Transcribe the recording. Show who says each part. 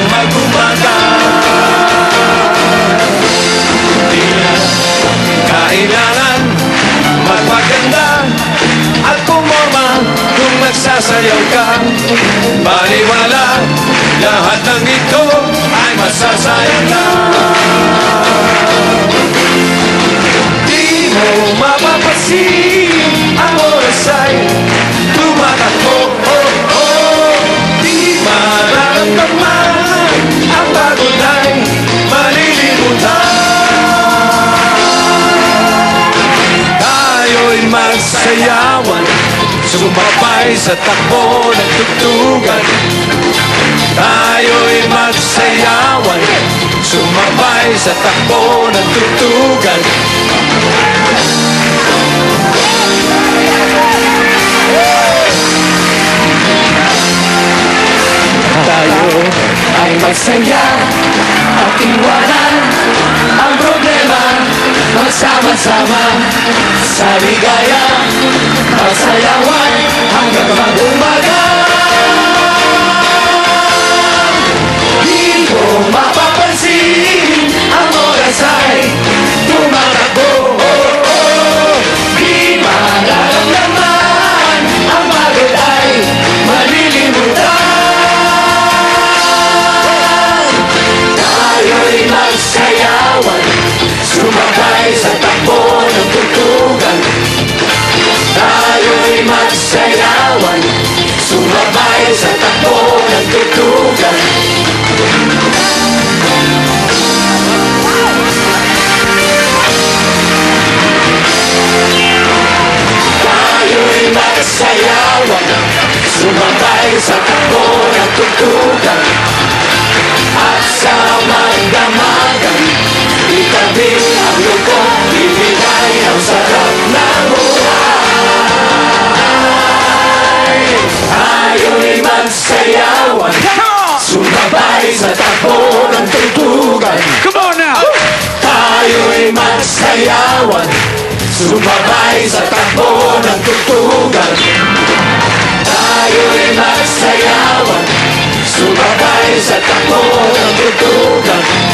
Speaker 1: ng mag-umaga. Di na kailangan magpaganda at pumorma kung nagsasayaw ka. Baliwala, lahat ng ito ay masasayang ka. Di mo mapapansin ang oras ay tumatakbo. Di mararamdaman ang pagod ay malilimutan. Tayo'y magsayawan, sumabay sa takbo ng tugtugan. Tayo'y magsayawan, sumabay sa takbo ng tugtugan. Tayo ay magsaya at iwanan ang problema. Magsama-sama sa ligaya, magsayawan hanggang mag-umaga. Di mo mapapansin ang oras ay tumatakbo. Di mararamdaman ang pagod ay malilimutan. Tayo'y magsayawan, sumabay sa takbo ng tugtugan. Tayo'y magsayawan, sumabay sa takbo ng tugtugan. Tayo'y magsayawan, sumabay sa takbo ng tugtugan. At sa magdamagan, itabi ang lungkot, ibigay ang sarap ng buhay. Tayo'y magsayawan, sumabay sa takbo ng tugtugan.
Speaker 2: Come on now!
Speaker 1: Tayo'y magsayawan, sumabay sa takbo ng tugtugan. Tayo'y magsayawan, sumabay sa takbo ng tugtugan.